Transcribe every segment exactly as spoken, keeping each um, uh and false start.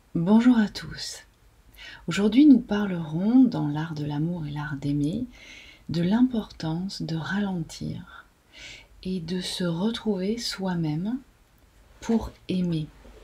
Bonjour à tous. Aujourd'hui, nous parlerons dans l'art de l'amour et l'art d'aimer de l'importance de ralentir et de se retrouver soi-même pour aimer.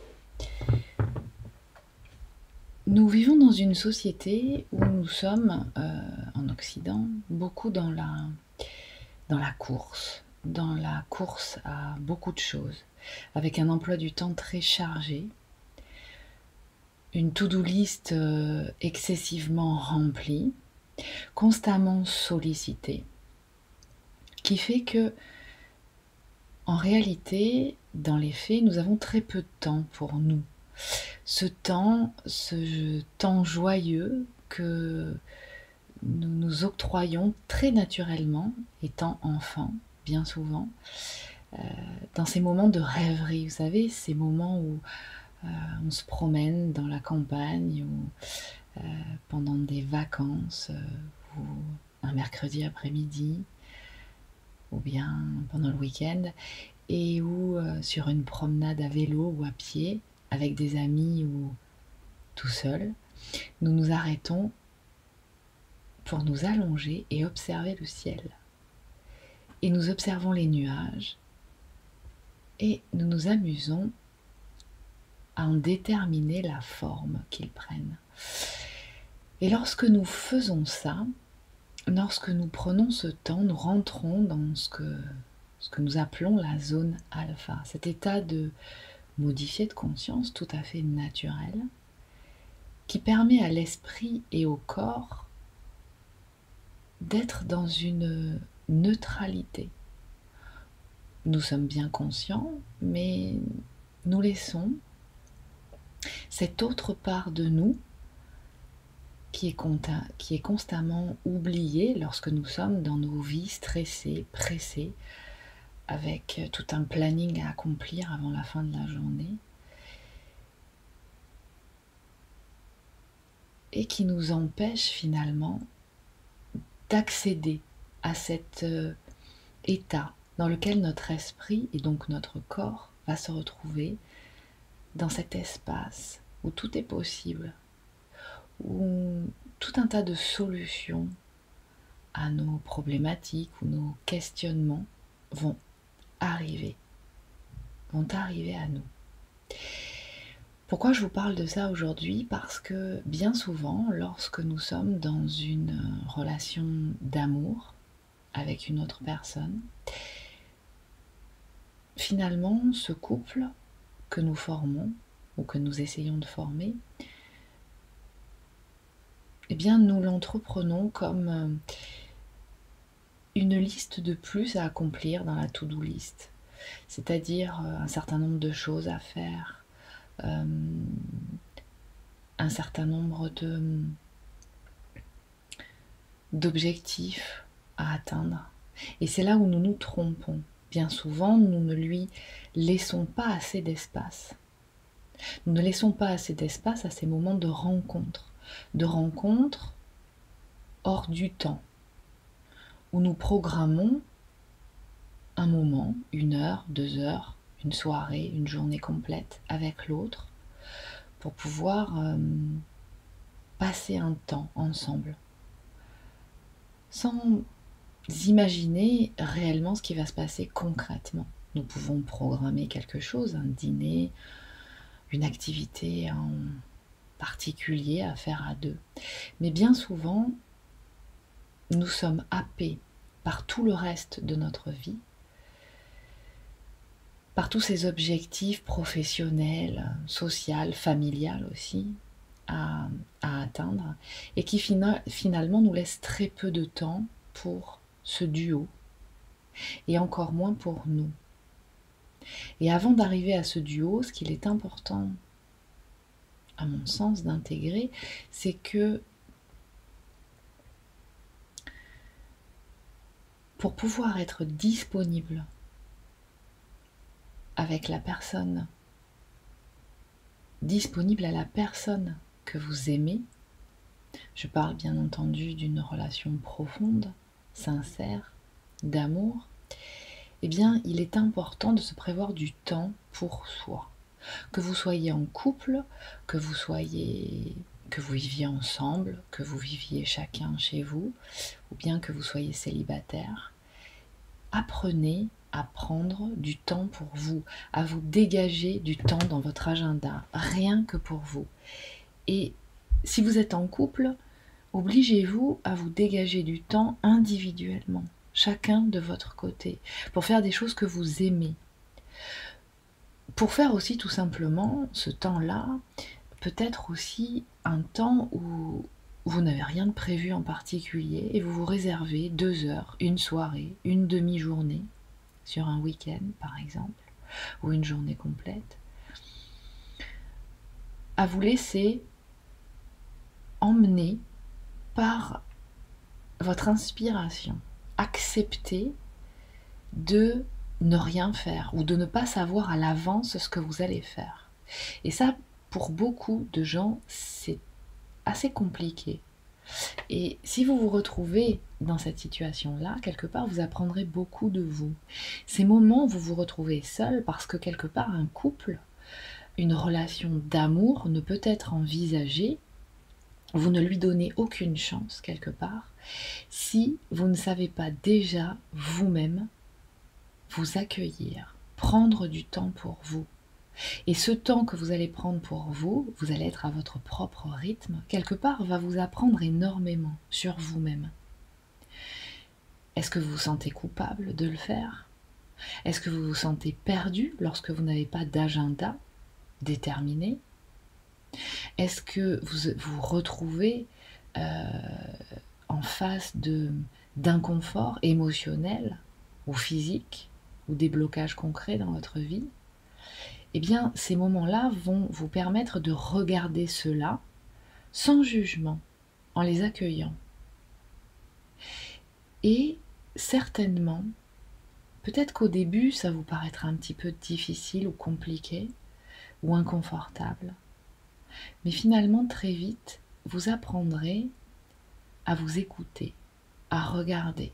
Nous vivons dans une société où nous sommes, euh, en Occident, beaucoup dans la, dans la course, dans la course à beaucoup de choses, avec un emploi du temps très chargé, une to-do list euh, excessivement remplie, constamment sollicité, qui fait que, en réalité, dans les faits, nous avons très peu de temps pour nous. Ce temps, ce temps joyeux que nous nous octroyons très naturellement, étant enfants, bien souvent, euh, dans ces moments de rêverie, vous savez, ces moments où euh, on se promène dans la campagne ou euh, pendant des vacances euh, ou un mercredi après-midi ou bien pendant le week-end et ou euh, sur une promenade à vélo ou à pied avec des amis ou tout seul, nous nous arrêtons pour nous allonger et observer le ciel. Et nous observons les nuages et nous nous amusons à en déterminer la forme qu'ils prennent. Et lorsque nous faisons ça, lorsque nous prenons ce temps, nous rentrons dans ce que, ce que nous appelons la zone alpha, cet état de modifié de conscience tout à fait naturel, qui permet à l'esprit et au corps d'être dans une neutralité. Nous sommes bien conscients, mais nous laissons cette autre part de nous qui est, qui est constamment oubliée lorsque nous sommes dans nos vies stressées, pressées, avec tout un planning à accomplir avant la fin de la journée, et qui nous empêche finalement d'accéder à cet euh, état dans lequel notre esprit et donc notre corps va se retrouver dans cet espace où tout est possible, où tout un tas de solutions à nos problématiques ou nos questionnements vont arriver, vont arriver à nous. Pourquoi je vous parle de ça aujourd'hui? Parce que bien souvent, lorsque nous sommes dans une relation d'amour avec une autre personne, finalement, ce couple que nous formons ou que nous essayons de former, eh bien, nous l'entreprenons comme une liste de plus à accomplir dans la to-do list, c'est-à-dire un certain nombre de choses à faire, euh, un certain nombre de d'objectifs à atteindre. Et c'est là où nous nous trompons. Bien souvent, nous ne lui laissons pas assez d'espace. Nous ne laissons pas assez d'espace à ces moments de rencontre, de rencontre hors du temps, où nous programmons un moment, une heure, deux heures, une soirée, une journée complète avec l'autre, pour pouvoir euh, passer un temps ensemble, sans imaginer réellement ce qui va se passer concrètement. Nous pouvons programmer quelque chose, un dîner, une activité en particulier à faire à deux. Mais bien souvent, nous sommes happés par tout le reste de notre vie, par tous ces objectifs professionnels, sociaux, familiales aussi, à, à atteindre, et qui fina, finalement nous laissent très peu de temps pour ce duo, et encore moins pour nous. Et avant d'arriver à ce duo, ce qu'il est important, à mon sens, d'intégrer, c'est que pour pouvoir être disponible avec la personne, disponible à la personne que vous aimez, je parle bien entendu d'une relation profonde, sincère, d'amour, eh bien il est important de se prévoir du temps pour soi, Que vous soyez en couple, que vous soyez, que vous viviez ensemble, que vous viviez chacun chez vous, ou bien que vous soyez célibataire, apprenez à prendre du temps pour vous, à vous dégager du temps dans votre agenda, rien que pour vous. Et si vous êtes en couple, obligez-vous à vous dégager du temps individuellement, chacun de votre côté, pour faire des choses que vous aimez. Pour faire aussi tout simplement ce temps-là, peut-être aussi un temps où vous n'avez rien de prévu en particulier et vous vous réservez deux heures, une soirée, une demi-journée, sur un week-end par exemple, ou une journée complète, à vous laisser emmener par votre inspiration. Acceptez de ne rien faire ou de ne pas savoir à l'avance ce que vous allez faire. Et ça, pour beaucoup de gens, c'est assez compliqué. Et si vous vous retrouvez dans cette situation-là, quelque part, vous apprendrez beaucoup de vous. Ces moments où vous vous retrouvez seul, parce que quelque part, un couple, une relation d'amour ne peut être envisagée, vous ne lui donnez aucune chance, quelque part, si vous ne savez pas déjà vous-même vous accueillir, prendre du temps pour vous. Et ce temps que vous allez prendre pour vous, vous allez être à votre propre rythme, quelque part va vous apprendre énormément sur vous-même. Est-ce que vous vous sentez coupable de le faire? Est-ce que vous vous sentez perdu lorsque vous n'avez pas d'agenda déterminé? Est-ce que vous vous retrouvez euh, en face de, d'inconfort émotionnel ou physique ou des blocages concrets dans votre vie? Eh bien, ces moments-là vont vous permettre de regarder cela sans jugement, en les accueillant. Et certainement, peut-être qu'au début, ça vous paraîtra un petit peu difficile ou compliqué ou inconfortable. Mais finalement, très vite, vous apprendrez à vous écouter, à regarder.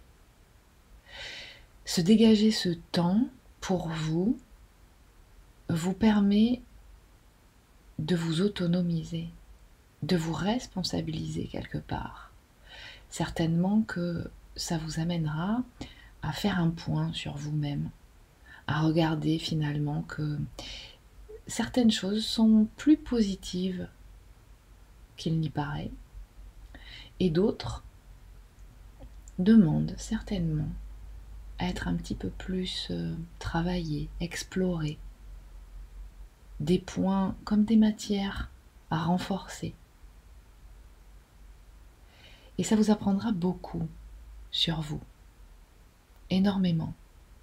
Se dégager ce temps pour vous vous permet de vous autonomiser, de vous responsabiliser quelque part. Certainement que ça vous amènera à faire un point sur vous-même, à regarder finalement que certaines choses sont plus positives qu'il n'y paraît, et d'autres demandent certainement à être un petit peu plus euh, travaillées, explorées, des points comme des matières à renforcer. Et ça vous apprendra beaucoup sur vous, énormément.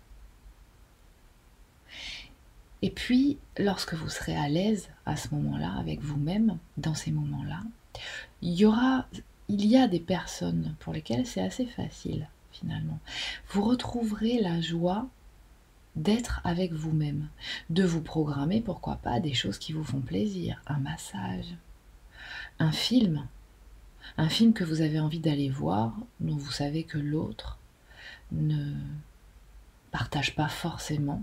Et puis, lorsque vous serez à l'aise à ce moment-là, avec vous-même, dans ces moments-là, il y aura, il y a des personnes pour lesquelles c'est assez facile, finalement. Vous retrouverez la joie d'être avec vous-même, de vous programmer, pourquoi pas, des choses qui vous font plaisir, un massage, un film, un film que vous avez envie d'aller voir, dont vous savez que l'autre ne partage pas forcément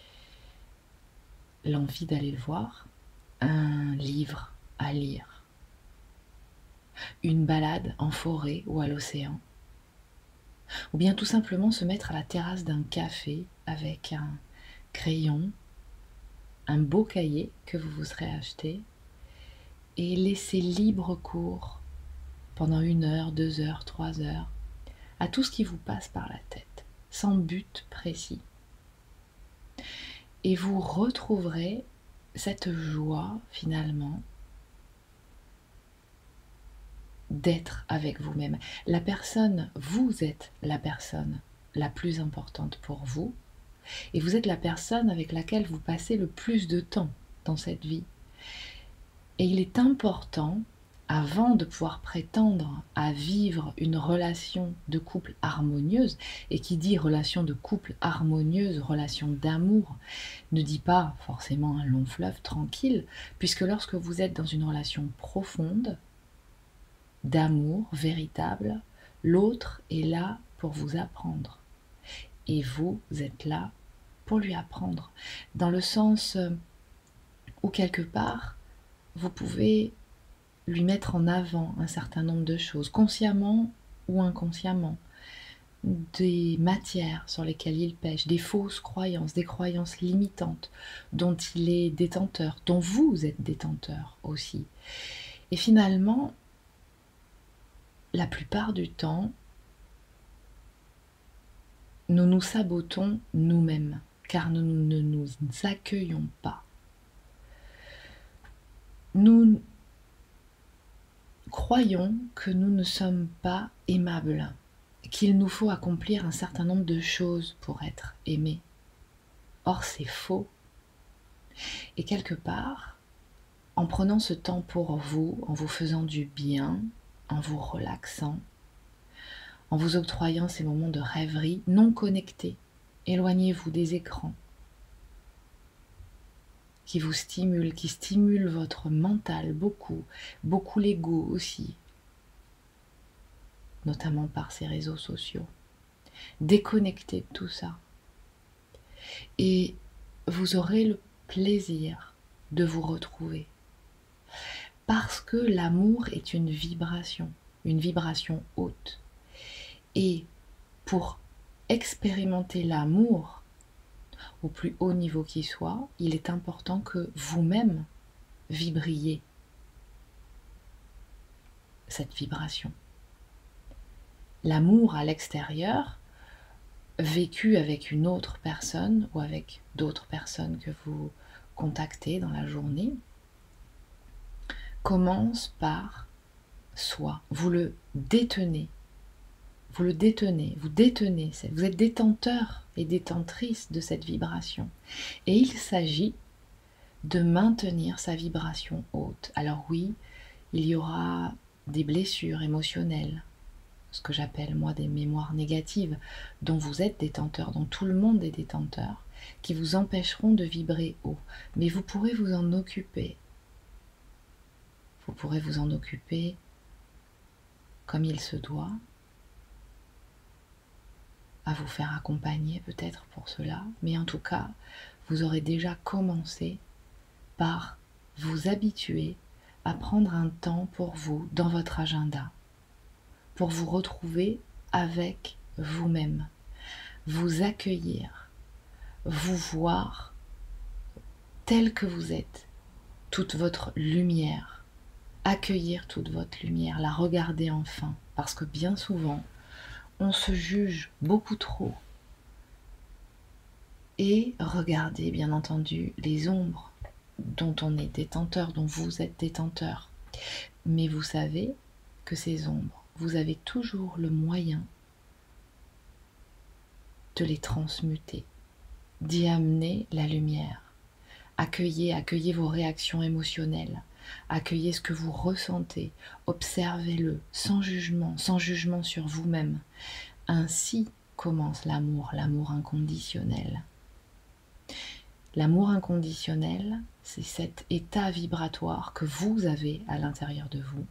l'envie d'aller le voir, un livre à lire, une balade en forêt ou à l'océan, ou bien tout simplement se mettre à la terrasse d'un café avec un crayon, un beau cahier que vous vous serez acheté et laisser libre cours pendant une heure, deux heures, trois heures à tout ce qui vous passe par la tête, sans but précis. Et vous retrouverez cette joie finalement d'être avec vous-même. La personne, vous êtes la personne la plus importante pour vous et vous êtes la personne avec laquelle vous passez le plus de temps dans cette vie. Et il est important, avant de pouvoir prétendre à vivre une relation de couple harmonieuse, et qui dit relation de couple harmonieuse, relation d'amour, ne dit pas forcément un long fleuve tranquille, puisque lorsque vous êtes dans une relation profonde, d'amour véritable, l'autre est là pour vous apprendre. Et vous êtes là pour lui apprendre. Dans le sens ou quelque part, vous pouvez lui mettre en avant un certain nombre de choses, consciemment ou inconsciemment, des matières sur lesquelles il pêche, des fausses croyances, des croyances limitantes dont il est détenteur, dont vous êtes détenteur aussi. Et finalement, la plupart du temps, nous nous sabotons nous-mêmes, car nous ne nous accueillons pas. Nous croyons que nous ne sommes pas aimables, qu'il nous faut accomplir un certain nombre de choses pour être aimés. Or, c'est faux. Et quelque part, en prenant ce temps pour vous, en vous faisant du bien, en vous relaxant, en vous octroyant ces moments de rêverie non connectés, éloignez-vous des écrans qui vous stimulent, qui stimulent votre mental beaucoup, beaucoup l'ego aussi, notamment par ces réseaux sociaux. Déconnectez de tout ça. Et vous aurez le plaisir de vous retrouver. Parce que l'amour est une vibration, une vibration haute. Et pour expérimenter l'amour, au plus haut niveau qui soit, il est important que vous-même vibriez cette vibration. L'amour à l'extérieur, vécu avec une autre personne ou avec d'autres personnes que vous contactez dans la journée, commence par soi. Vous le détenez. Vous le détenez, vous détenez, vous êtes détenteur et détentrice de cette vibration. Et il s'agit de maintenir sa vibration haute. Alors oui, il y aura des blessures émotionnelles, ce que j'appelle moi des mémoires négatives, dont vous êtes détenteur, dont tout le monde est détenteur, qui vous empêcheront de vibrer haut. Mais vous pourrez vous en occuper. Vous pourrez vous en occuper comme il se doit, à vous faire accompagner peut-être pour cela, mais en tout cas, vous aurez déjà commencé par vous habituer à prendre un temps pour vous dans votre agenda, pour vous retrouver avec vous-même, vous accueillir, vous voir tel que vous êtes, toute votre lumière, accueillir toute votre lumière, la regarder enfin, parce que bien souvent, on se juge beaucoup trop. Et regardez bien entendu les ombres dont on est détenteur, dont vous êtes détenteur. Mais vous savez que ces ombres, vous avez toujours le moyen de les transmuter, d'y amener la lumière. Accueillez, accueillez vos réactions émotionnelles, accueillez ce que vous ressentez, observez-le sans jugement, sans jugement sur vous-même. Ainsi commence l'amour, l'amour inconditionnel. L'amour inconditionnel, c'est cet état vibratoire que vous avez à l'intérieur de vous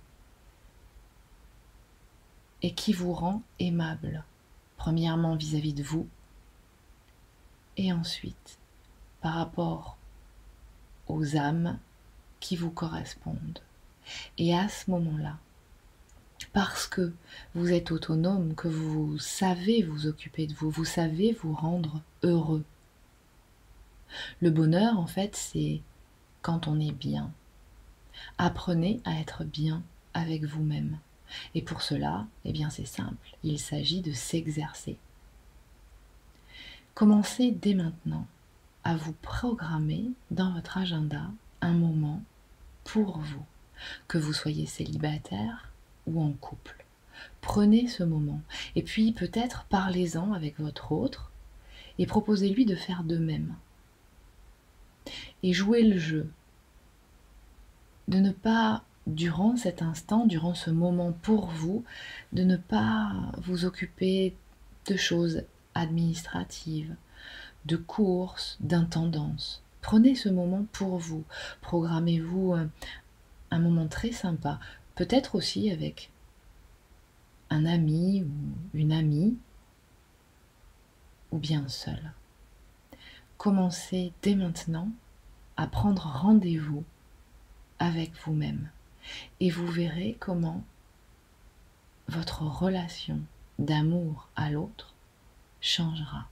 et qui vous rend aimable, premièrement vis-à-vis de vous et ensuite par rapport aux âmes qui vous correspondent. Et à ce moment-là, parce que vous êtes autonome, que vous savez vous occuper de vous, vous savez vous rendre heureux. Le bonheur, en fait, c'est quand on est bien. Apprenez à être bien avec vous-même. Et pour cela, eh bien, c'est simple. Il s'agit de s'exercer. Commencez dès maintenant à vous programmer dans votre agenda un moment pour vous, que vous soyez célibataire ou en couple. Prenez ce moment et puis peut-être parlez-en avec votre autre et proposez-lui de faire de même. Et jouez le jeu, de ne pas, durant cet instant, durant ce moment pour vous, de ne pas vous occuper de choses administratives, de courses, d'intendances. Prenez ce moment pour vous, programmez-vous un, un moment très sympa, peut-être aussi avec un ami ou une amie, ou bien seul. Commencez dès maintenant à prendre rendez-vous avec vous-même. Et vous verrez comment votre relation d'amour à l'autre changera.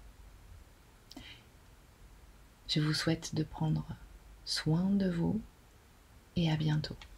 Je vous souhaite de prendre soin de vous et à bientôt.